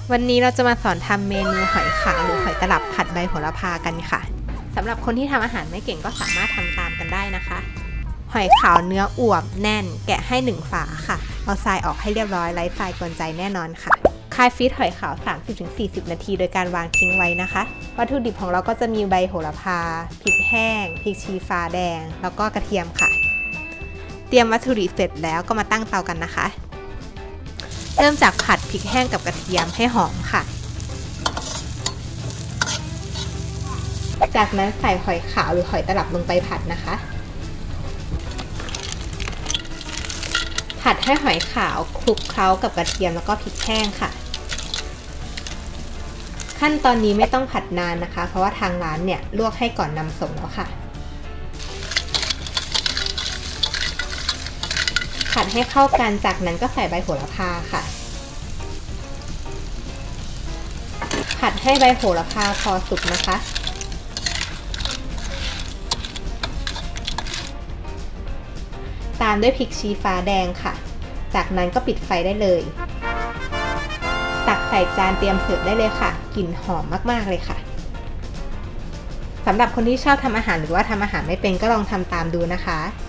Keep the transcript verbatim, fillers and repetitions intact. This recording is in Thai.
วันนี้เราจะมาสอนทำเมนูหอยขาวหรือหอยตลับผัดใบโหระพากันค่ะสำหรับคนที่ทำอาหารไม่เก่งก็สามารถทำตามกันได้นะคะหอยขาวเนื้ออวบแน่นแกะให้หนึ่งฝาค่ะเอาทรายออกให้เรียบร้อยไร้ทรายกวนใจแน่นอนค่ะคายฟีดหอยขาว สามสิบถึงสี่สิบ นาทีโดยการวางทิ้งไว้นะคะวัตถุดิบของเราก็จะมีใบโหระพาพริกแห้งพริกชี้ฟ้าแดงแล้วก็กระเทียมค่ะเตรียมวัตถุดิบเสร็จแล้วก็มาตั้งเตากันนะคะเริ่มจากผัดพริกแห้งกับกระเทียมให้หอมค่ะจากนั้นใส่หอยขาวหรือหอยตลับลงไปผัดนะคะผัดให้หอยขาวคลุกเคล้ากับกระเทียมแล้วก็พริกแห้งค่ะขั้นตอนนี้ไม่ต้องผัดนานนะคะเพราะว่าทางร้านเนี่ยลวกให้ก่อนนำส่งแล้วค่ะผัดให้เข้ากันจากนั้นก็ใส่ใบโหระพาค่ะผัดให้ใบโหระพาพอสุกนะคะตามด้วยพริกชี้ฟ้าแดงค่ะจากนั้นก็ปิดไฟได้เลยตักใส่จานเตรียมเสิร์ฟได้เลยค่ะกลิ่นหอมมากๆเลยค่ะสำหรับคนที่ชอบทำอาหารหรือว่าทำอาหารไม่เป็นก็ลองทำตามดูนะคะ